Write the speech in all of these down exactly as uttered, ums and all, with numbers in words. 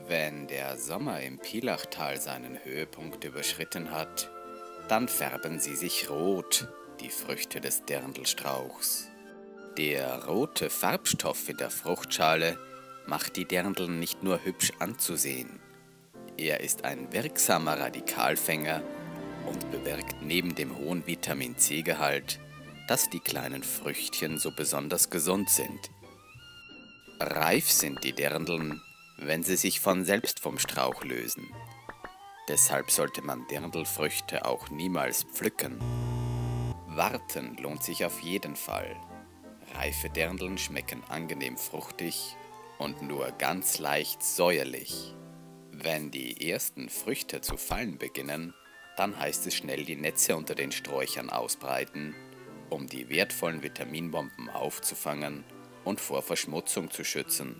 Wenn der Sommer im Pilachtal seinen Höhepunkt überschritten hat, dann färben sie sich rot, die Früchte des Dirndlstrauchs. Der rote Farbstoff in der Fruchtschale macht die Dirndln nicht nur hübsch anzusehen. Er ist ein wirksamer Radikalfänger und bewirkt neben dem hohen Vitamin-C-Gehalt, dass die kleinen Früchtchen so besonders gesund sind. Reif sind die Dirndln, wenn sie sich von selbst vom Strauch lösen. Deshalb sollte man Dirndlfrüchte auch niemals pflücken. Warten lohnt sich auf jeden Fall. Reife Dirndln schmecken angenehm fruchtig und nur ganz leicht säuerlich. Wenn die ersten Früchte zu fallen beginnen, dann heißt es schnell die Netze unter den Sträuchern ausbreiten, um die wertvollen Vitaminbomben aufzufangen und vor Verschmutzung zu schützen.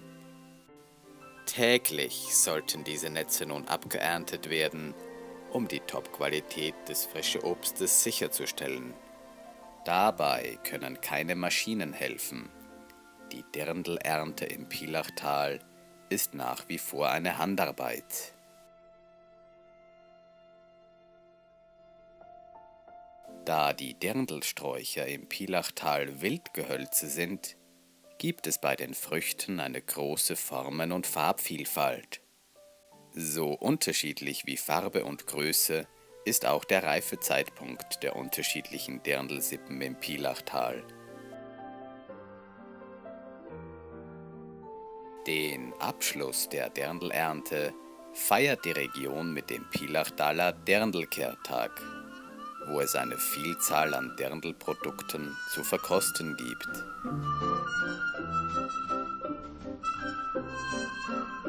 Täglich sollten diese Netze nun abgeerntet werden, um die Top-Qualität des frischen Obstes sicherzustellen. Dabei können keine Maschinen helfen. Die Dirndlernte im Pilachtal ist nach wie vor eine Handarbeit. Da die Dirndlsträucher im Pilachtal Wildgehölze sind, gibt es bei den Früchten eine große Formen- und Farbvielfalt. So unterschiedlich wie Farbe und Größe ist auch der Reifezeitpunkt der unterschiedlichen Dirndlsippen im Pilachtal. Den Abschluss der Dirndlernte feiert die Region mit dem Pilachtaler Dirndlkehrtag, wo es eine Vielzahl an Dirndlprodukten zu verkosten gibt.